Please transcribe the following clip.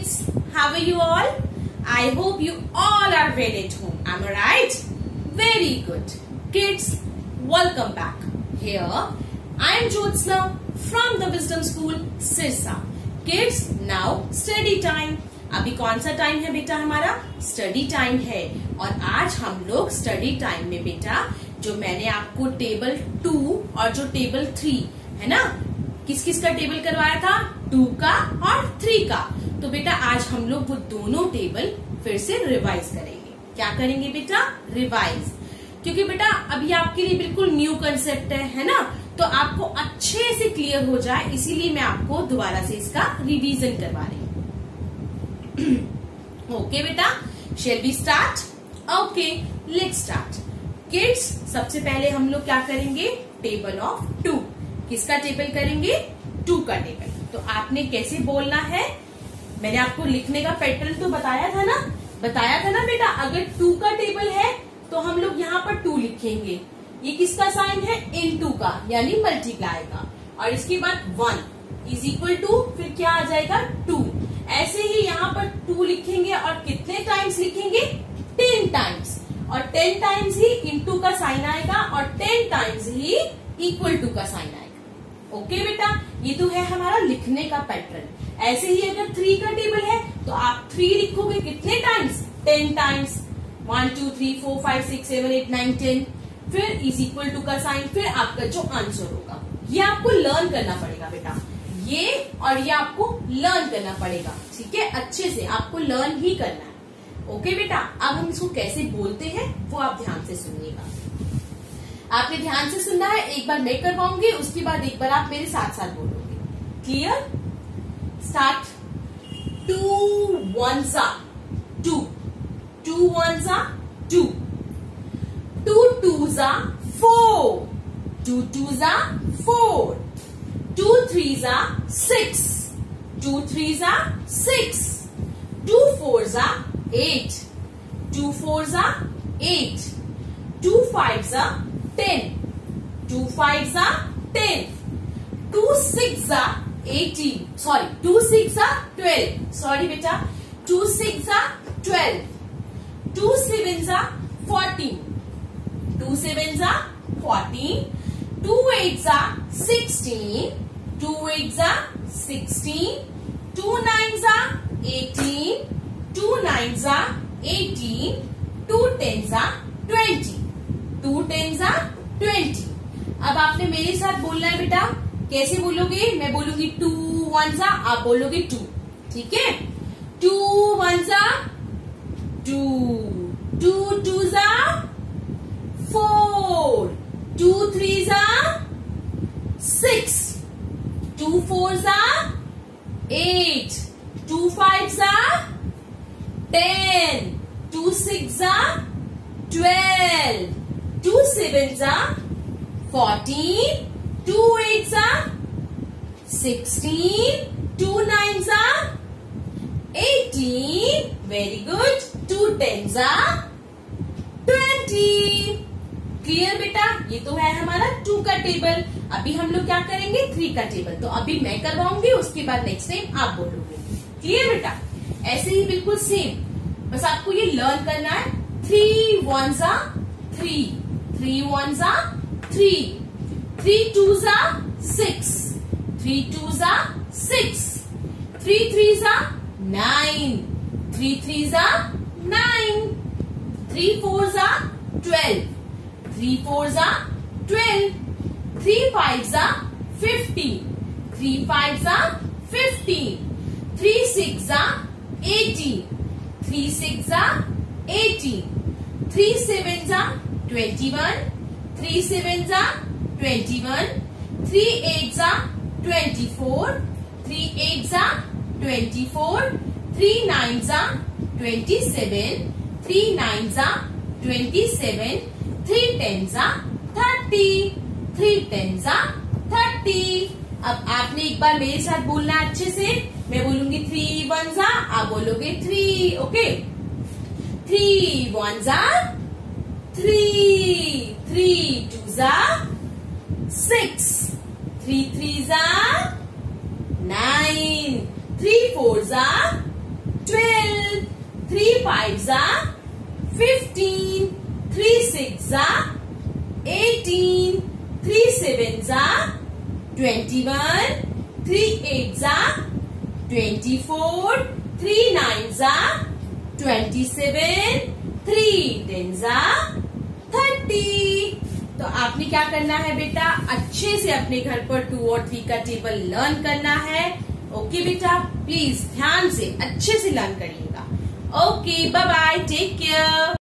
kids, how are you all? I hope you all are well at home. Am I right? Very good. Kids, welcome back. Here, I am Jyotsna from the Wisdom School, Sirsa. Kids, now study time. अभी कौन सा time है बेटा? हमारा study time है। और आज हम लोग स्टडी टाइम में बेटा जो मैंने आपको टेबल 2 और जो टेबल 3 है ना, किस किस का टेबल करवाया था? 2 का और 3 का। तो बेटा आज हम लोग वो दोनों टेबल फिर से रिवाइज करेंगे। क्या करेंगे बेटा? रिवाइज। क्योंकि बेटा अभी आपके लिए बिल्कुल न्यू कंसेप्ट है ना, तो आपको अच्छे से क्लियर हो जाए इसीलिए मैं आपको दोबारा से इसका रिवीजन करवा रही हूँ। ओके बेटा, shall we start? Okay, let's start. Kids, सबसे पहले हम लोग क्या करेंगे? Table of 2। किसका टेबल करेंगे? 2 का टेबल। तो आपने कैसे बोलना है? मैंने आपको लिखने का पैटर्न तो बताया था ना बेटा। अगर 2 का टेबल है तो हम लोग यहाँ पर 2 लिखेंगे। ये किसका साइन है? इनटू का, यानी मल्टीप्लाई का। और इसके बाद 1 इज इक्वल टू, फिर क्या आ जाएगा? 2। ऐसे ही यहाँ पर 2 लिखेंगे और कितने टाइम्स लिखेंगे? 10 टाइम्स। और 10 टाइम्स ही इनटू का साइन आएगा और 10 टाइम्स ही इक्वल टू का साइन आएगा। ओके बेटा, ये तो है हमारा लिखने का पैटर्न। ऐसे ही अगर 3 का टेबल है तो आप 3 लिखोगे कितने टाइम्स? 10 टाइम्स। 1 2 3 4 5 6 7 8 9 10, फिर इज इक्वल टू का साइन, फिर आपका जो आंसर होगा। ये आपको लर्न करना पड़ेगा बेटा, ये और ये आपको लर्न करना पड़ेगा। ठीक है, अच्छे से आपको लर्न ही करना है। ओके बेटा, अब हम इसको कैसे बोलते हैं वो आप ध्यान से सुनिएगा। आपने ध्यान से सुनना है। एक बार मैं करवाऊंगी, उसके बाद एक बार आप मेरे साथ साथ बोलोगे। Clear? Start. 2 1s are 2, 2 1s are 2, 2 2s are 4, 2 2s are 4, 2 3s are 6, 2 3s are 6, 2 4s are 8, 2 4s are 8, 2 5s are 10, 2 5s are 10, 2 6s are 18, sorry 2 6s are 12, sorry बेटा, 2 6s are 12, 2 7s are 14, 2 7s are 14, 2 8s are 16, 2 8s are 16, 2 9s are 18, 2 9s are 18, 2 10s are 20, 2 10s are 20। अब आपने मेरे साथ बोलना है बेटा। कैसे बोलोगे? मैं बोलूंगी 2 1s are, आप बोलोगे 2। ठीक है? 2 1s are 2, 2 2s are 4, 2 3s are 6, 2 4s are 8, 2 5s are 10, 2 6s are 12, 2 7s are 14, 2 8s are 16, 2 9s are 18, very good, 2 10s are 20। Clear बेटा? ये तो है हमारा 2 का टेबल। अभी हम लोग क्या करेंगे? 3 का टेबल। तो अभी मैं करवाऊंगी, उसके बाद नेक्स्ट टाइम आप बोलोगे। क्लियर बेटा? ऐसे ही बिल्कुल सेम, बस आपको ये लर्न करना है। 3 1s are 3, 3 1s are 3, 3 2s are 6, 3 2s are 6, 3 3s are 9, 3 3s are 9, 3 4s are 12, 3 4s are 12, 3 5s are 15, 3 5s are 15, 3 6s are 18, 3 6s are 18, 3 7s are 21, 3 7s are 21, 3 8s are 24, 3 8s are 24, 3 9s are 27, 3 9s are 27, 3 10s are 30, 3 10s are 30। अब आपने एक बार मेरे साथ बोलना है अच्छे से। मैं बोलूंगी 3 1s are, आप बोलोगे 3। Okay, 3 1s are 3, 3 2s are 6, 3 3s are 9, 3 4s are 12, 3 5s are 15, 3 6s are 18, 3 7s are 21, 3 8s are 24, 3 9s are 27, 3 10s are 30। तो आपने क्या करना है बेटा, अच्छे से अपने घर पर 2 और 3 का टेबल लर्न करना है। ओके बेटा, प्लीज ध्यान से अच्छे से लर्न करिएगा। Okay, bye bye, take care.